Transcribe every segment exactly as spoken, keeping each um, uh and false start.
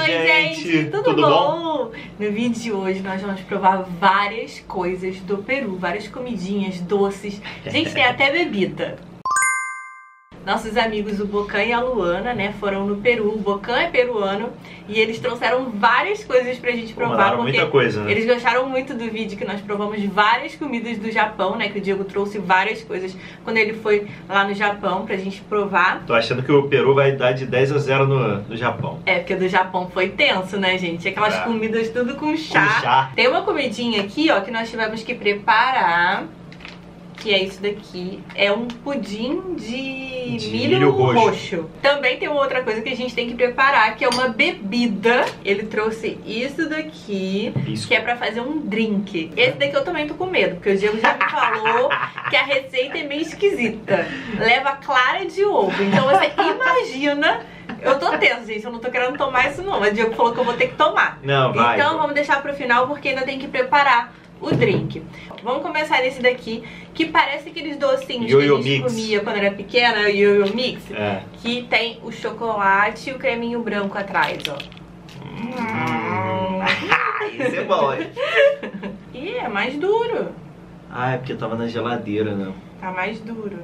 gente! Tudo, Tudo bom? bom? No vídeo de hoje nós vamos provar várias coisas do Peru, várias comidinhas, doces. Gente, tem até bebida. Nossos amigos, o Bocan e a Luana, né, foram no Peru. O Bocan é peruano e eles trouxeram várias coisas pra gente provar. Pô, muita coisa, né? Eles gostaram muito do vídeo que nós provamos várias comidas do Japão, né, que o Diego trouxe várias coisas quando ele foi lá no Japão pra gente provar. Tô achando que o Peru vai dar de dez a zero no, no Japão. É, porque do Japão foi tenso, né, gente? Aquelas é. comidas tudo com chá. com chá. Tem uma comidinha aqui, ó, que nós tivemos que preparar, que é isso daqui. É um pudim de, de milho, milho roxo. roxo. Também tem uma outra coisa que a gente tem que preparar, que é uma bebida. Ele trouxe isso daqui, Isso. que é pra fazer um drink. Esse daqui eu também tô com medo, porque o Diego já me falou que a receita é meio esquisita. Leva clara de ovo. Então você imagina... Eu tô tenso, gente, eu não tô querendo tomar isso não. Mas o Diego falou que eu vou ter que tomar. Não, vai. Então vamos deixar pro final, porque ainda tem que preparar o drink. Vamos começar nesse daqui, que parece aqueles docinhos Yo-yo que a gente mix. comia quando era pequena, o Yo-Yo Mix. É. Que tem o chocolate e o creminho branco atrás, ó. Hum. Isso é bom, hein? Ih, é mais duro. Ah, é porque tava na geladeira, né? Tá mais duro.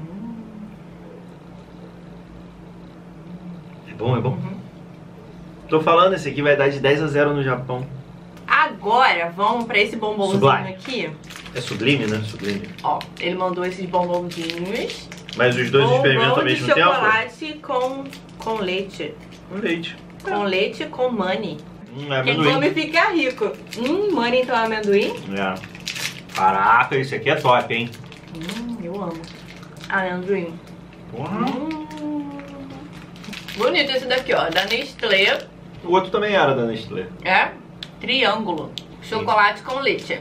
É bom, é bom? Uhum. Tô falando, esse aqui vai dar de dez a zero no Japão. Agora, vamos pra esse bombonzinho Sublime. aqui. É sublime, né? Sublime. Ó, ele mandou esses bombonzinhos. Mas os dois Bombom experimentam ao de mesmo tempo? chocolate com, com leite. Com leite. Com leite e com money. Hum, é Quem amendoim. come fica rico. Hum, money então é amendoim? É. Caraca, esse aqui é top, hein? Hum, eu amo. Amendoim. Porra. Hum. Bonito esse daqui, ó. Da Nestlé. O outro também era da Nestlé. É triângulo. Chocolate com leite.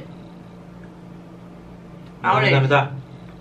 Ao Me dá, leite. me dá.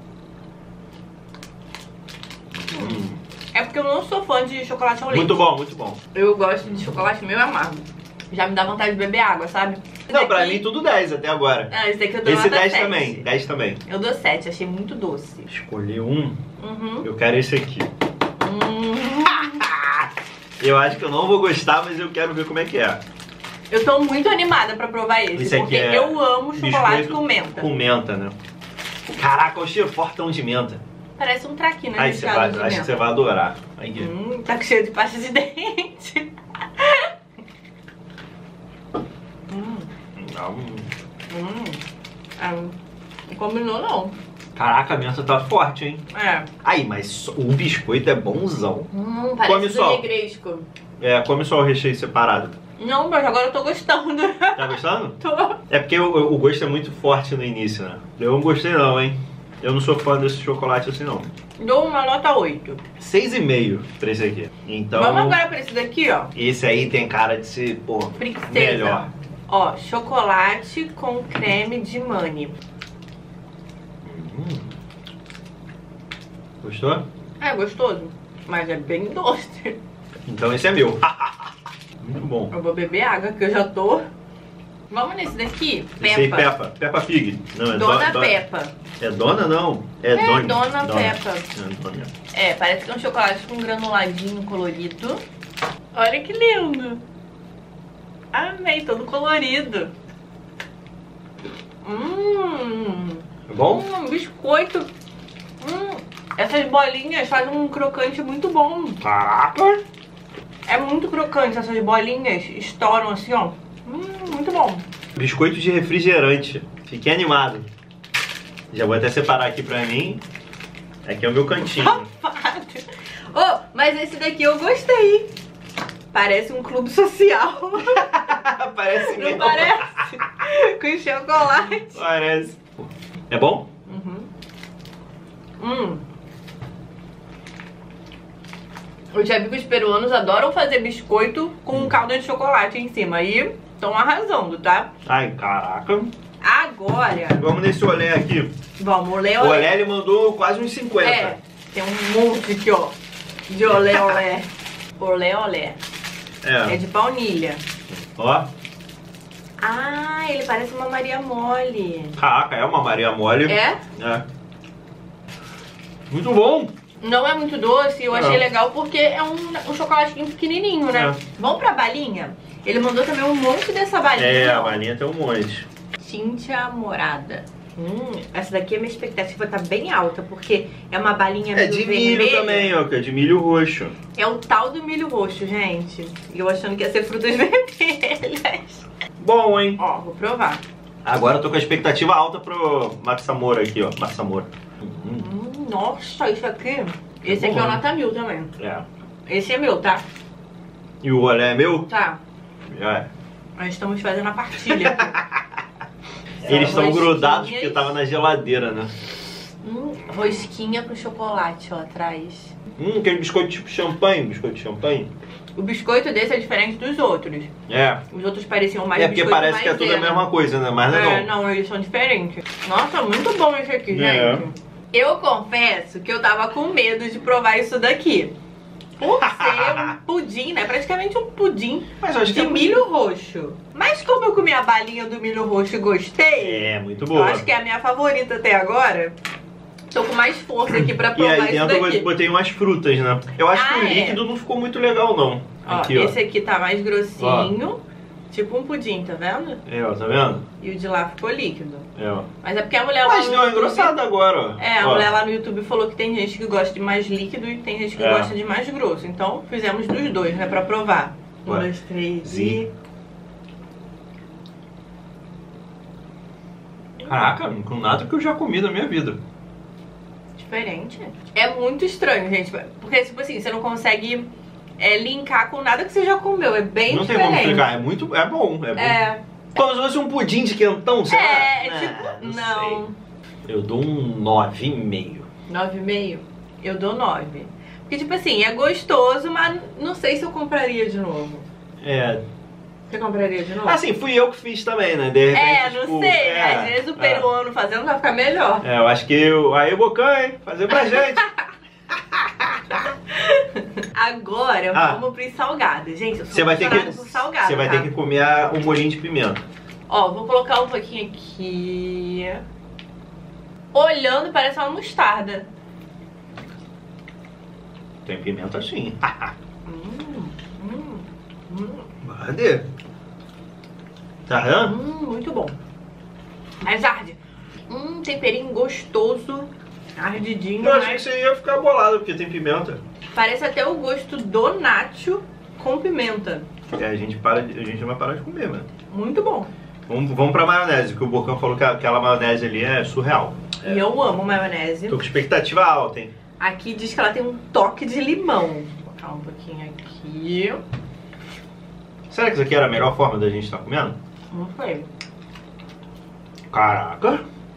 Hum. É porque eu não sou fã de chocolate ao leite. Muito bom, muito bom. Eu gosto de chocolate meio amargo. Já me dá vontade de beber água, sabe? Esse Não, pra daqui- mim tudo dez até agora. Ah, esse daqui eu dou Esse nota dez sete. também, dez também. Eu dou sete, achei muito doce. Escolhi um, Uhum. eu quero esse aqui. Hum. Eu acho que eu não vou gostar, mas eu quero ver como é que é. Eu tô muito animada pra provar esse, Esse aqui porque é eu amo chocolate biscoito com menta. Com menta, né? Caraca, o cheiro fortão de menta. Parece um traquina Aí de você chá vai, de acho que menta. você vai adorar. Aí, Hum, tá com cheiro de pasta de dente. hum, não. hum. Ah, não combinou não. Caraca, a menta tá forte, hein? É. Aí, mas o biscoito é bonzão. Hum, parece Come do só. negresco. É, come só o recheio separado. Não, mas agora eu tô gostando. Tá gostando? tô. É porque o, o gosto é muito forte no início, né? Eu não gostei não, hein? Eu não sou fã desse chocolate assim, não. Dou uma nota oito. seis e meio pra esse aqui. Então, Vamos agora pra esse daqui, ó. esse aí tem cara de ser, pô, Princesa. melhor. Ó, chocolate com creme de mani. Hum. Gostou? É gostoso, mas é bem doce. Então esse é meu. Muito bom. Eu vou beber água, que eu já tô. Vamos nesse daqui? Esse aí, Peppa. Peppa. Peppa Pig. Não, é Dona do- Peppa. É Dona, não? É, É, Dona. Dona Peppa. É, Dona. É, parece que é um chocolate com granuladinho colorido. Olha que lindo. Amei, todo colorido. Hum. É bom? Hum, biscoito. Hum. Essas bolinhas fazem um crocante muito bom. Caraca! É muito crocante, essas bolinhas estouram assim, ó. Hum, muito bom. Biscoito de refrigerante. Fiquei animado. Já vou até separar aqui pra mim. Aqui é o meu cantinho. Safado. Oh, mas esse daqui eu gostei. Parece um clube social. Parece Não mesmo. parece? Com chocolate. Parece. É bom? Uhum. Hum. Os amigos peruanos adoram fazer biscoito com calda de chocolate em cima. E estão arrasando, tá? Ai, caraca. Agora, Vamos nesse olé aqui. vamos, olé, O olé. olé ele mandou quase uns cinquenta. É, tem um monte aqui, ó. De olé, olé. Olé, olé. É É. de baunilha. Ó. Ah, ele parece uma Maria Mole. Caraca, é uma Maria Mole. É? É. Muito bom. Não é muito doce, eu achei Não. legal porque é um, um chocolatinho pequenininho, né? É. Vamos pra balinha? Ele mandou também um monte dessa balinha. É, a ó. balinha tem um monte. Tinta morada. Hum, essa daqui a minha expectativa tá bem alta, porque é uma balinha É meio de milho vermelha. também, ó, que é de milho roxo. É o tal do milho roxo, gente. E eu achando que ia ser frutas vermelhas. Bom, hein? Ó, vou provar. Agora eu tô com a expectativa alta pro Massamora aqui, ó. Massamora. Hum, Hum, nossa, isso aqui... Esse aqui é o nota mil também. é. Esse é meu, tá? E o olé é meu? Tá. Já é. Nós estamos fazendo a partilha. Eles estão Rosquinhas. grudados porque tava na geladeira, né? Hum, rosquinha pro chocolate, ó, atrás. Hum, aquele biscoito tipo champanhe, biscoito de champanhe. O biscoito desse é diferente dos outros. É. Os outros pareciam mais É porque biscoito parece que é tudo a maisena. mesma coisa, né? Mas não é É, não. não, eles são diferentes. Nossa, muito bom esse aqui, gente. É. Eu confesso que eu tava com medo de provar isso daqui. Por ser um pudim, né? Praticamente um pudim Mas eu acho que de é milho roxo. Mas como eu comi a balinha do milho roxo e gostei, É, muito eu boa. acho que é a minha favorita até agora. Tô com mais força aqui pra E provar aí isso dentro daqui. eu botei umas frutas, né? Eu acho Ah, que o é. líquido não ficou muito legal, não. Ó, Aqui, ó. esse aqui tá mais grossinho, tipo um pudim, tá vendo? É, ó, tá vendo? E o de lá ficou líquido. É, ó. Mas é porque a mulher lá Mas no deu uma YouTube- engrossada agora, ó. É, a Ó. mulher lá no YouTube falou que tem gente que gosta de mais líquido e tem gente que É. gosta de mais grosso. Então fizemos dos dois, né, pra provar. Um, Ué. dois, três Zi. e... Caraca, com nada que eu já comi na minha vida. Diferente. É muito estranho, gente. Porque, tipo assim, você não consegue é, linkar com nada que você já comeu. É bem não tem diferente. como explicar, é muito. É bom, é bom. É, Como se fosse um pudim de quentão, sei lá. é, Ah, tipo... não Não. sei. Eu dou um nove e meio. Nove e meio? Eu dou nove. Porque, tipo assim, é gostoso, mas não sei se eu compraria de novo. É. Você compraria de novo? Assim, fui eu que fiz também, né? De repente, é, não tipo, sei. é, Às vezes o é. peruano fazendo vai ficar melhor. É, eu acho que eu, aí o Bocan, hein? Fazer pra gente. Agora Ah. vamos pros salgados. Gente, eu sou Você vai ter que, apaixonada por salgado, você vai tá? ter que comer a- o molhinho de pimenta. Ó, vou colocar um pouquinho aqui. Olhando, parece uma mostarda. Tem pimenta sim. Hum, hum, hum, Cadê? Tá vendo? hum, muito bom. Mas arde. Hum, temperinho gostoso. Ardidinho, Eu achei que mas você ia ficar bolado porque tem pimenta. parece até o gosto do nacho com pimenta. É, a gente, para de- a gente não vai parar de comer, mano. Muito bom. Vamos, vamos pra maionese, que o Bocão falou que aquela maionese ali é surreal. E eu amo maionese. Tô com expectativa alta, hein? Aqui diz que ela tem um toque de limão. Vou colocar um pouquinho aqui. Será que isso aqui era a melhor forma da gente estar comendo? Não foi. Caraca!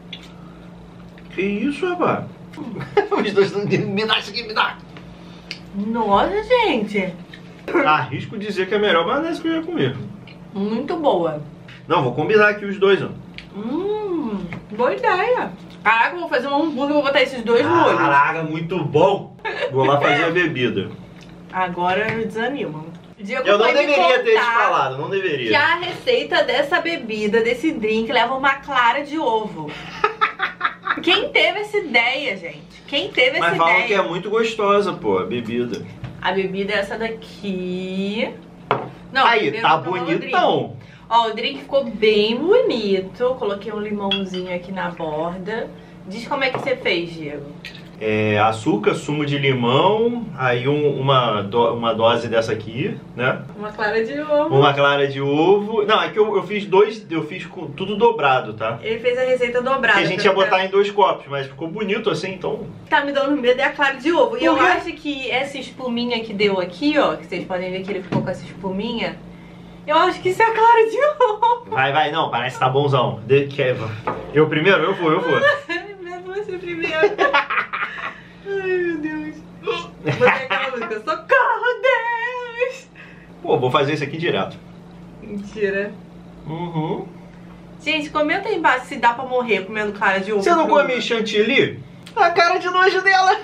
Que isso, rapaz? Os dois estão dizendo, me dá isso aqui, me dá! Nossa, gente. Arrisco dizer que é a melhor maionese que eu ia comer. Muito boa. Não, vou combinar aqui os dois, ó. Hum, boa ideia. Caraca, eu vou fazer um hambúrguer e vou botar esses dois molhos. Caraca, muito bom! Vou lá fazer a bebida. Agora eu desanimo. Diego Eu não foi me deveria ter te contar falado, não que deveria. a receita dessa bebida, desse drink, leva uma clara de ovo. Quem teve essa ideia, gente? Quem teve essa Mas falam ideia? que é muito gostosa, pô, a bebida. A bebida é essa daqui. Não, Aí, primeiro tá eu vou provar o drink. bonitão. Ó, o drink ficou bem bonito. Coloquei um limãozinho aqui na borda. Diz como é que você fez, Diego. É, açúcar, sumo de limão, aí um- uma, do- uma dose dessa aqui, né? Uma clara de ovo. Uma clara de ovo. Não, é que eu, eu fiz dois, eu fiz com tudo dobrado, tá? Ele fez a receita dobrada. Que a gente ia botar em dois copos, mas ficou bonito assim, então... Tá me dando medo é a clara de ovo. E eu Por quê? acho que essa espuminha que deu aqui, ó, que vocês podem ver que ele ficou com essa espuminha, eu acho que isso é a clara de ovo. Vai, vai, não, parece que tá bonzão. De, que, eu primeiro? Eu vou, eu vou. Mesmo você primeiro. Ai, meu Deus. Botei aquela música, socorro, Deus. Pô, vou fazer isso aqui direto. Mentira. Uhum. Gente, comenta aí embaixo se dá pra morrer comendo clara de ovo. Você não crua. come chantilly? A cara de nojo dela.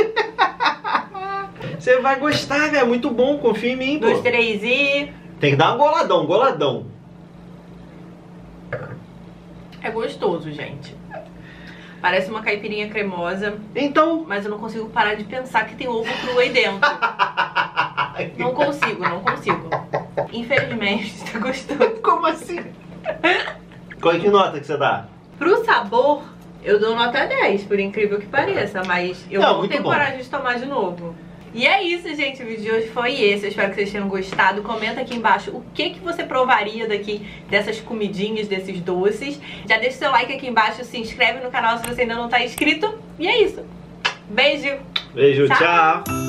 Você vai gostar, velho. É muito bom, confia em mim, pô. Dois, três e... Tem que dar um goladão, goladão. É gostoso, gente. Parece uma caipirinha cremosa. Então... Mas eu não consigo parar de pensar que tem ovo cru aí dentro. Não consigo, não consigo. Infelizmente, tá gostoso. Como assim? Qual é que nota que você dá? Pro sabor, eu dou nota dez, por incrível que pareça. Mas eu Não, não muito tenho bom. coragem de tomar de novo. E é isso, gente, o vídeo de hoje foi esse. Eu espero que vocês tenham gostado. Comenta aqui embaixo o que, que você provaria daqui dessas comidinhas, desses doces. Já deixa seu like aqui embaixo, se inscreve no canal se você ainda não tá inscrito. E é isso. Beijo! Beijo, Tchau. tchau.